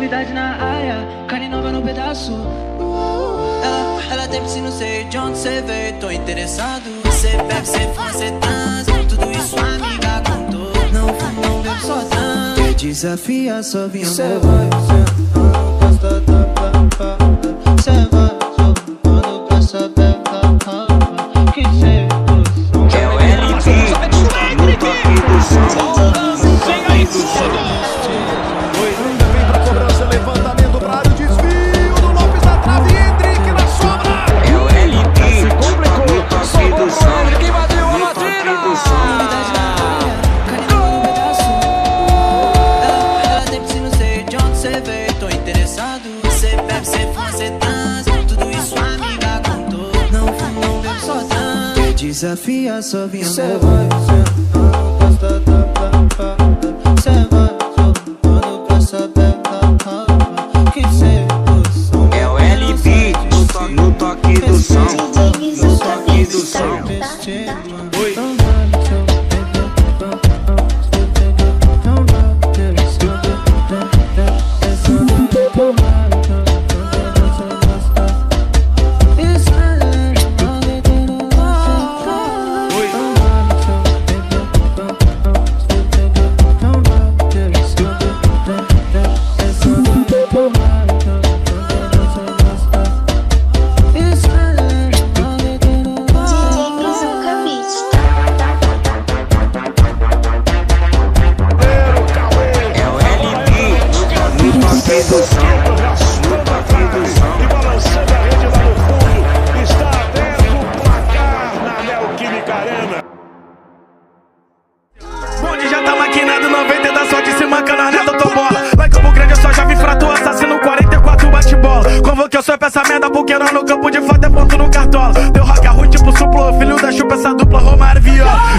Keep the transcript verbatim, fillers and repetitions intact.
novidade na área, carne nova no pedaço. Ela, ela tem piscina, sei de onde cê veio, tô interessado. Cê bebe, cê fuma, cê transa, tudo isso a amiga contou. Não fumo, não bebo, só transa. Te desafia, só vim amor. Cê vai, cê não gosta da papa. Cê vai, só quando quer saber da raiva. Que cê gosta. É o L P, no toque do som. Chega aí, ainda vem pra cobrança, levantamento pra área, o desvio do Lopes na trave, Hendrick na sobra. É o L P, se complicou, no toque do som. Quem bateu a No latrina? toque do som. Ela, ela tem piscina, sei de onde cê veio, tô interessado. Cê bebe, cê fuma, cê transa, tudo isso a amiga contou. Não fumo, não bebo, só transa. Te desafia, só vim amor. Cê vai, cê não gosta da papa. Cê vai, só quando quer saber da raiva. Que cê gosta. É o L P, no toque, no toque do som. No toque do som. Oi. E balançando a rede lá no fundo, está aberto o placar na Neoquímica Arena. Bonde já tá maquinado, noventa da sorte se mancando a neta, tombola. Lá em Campo Grande eu só já vi fratura, assassino quarenta e quatro bate-bola. Convoquei eu sou essa merda, porque no campo de fato é ponto no cartola. Deu rock ruim tipo suplo, filho da chupa, essa dupla Romário Viola.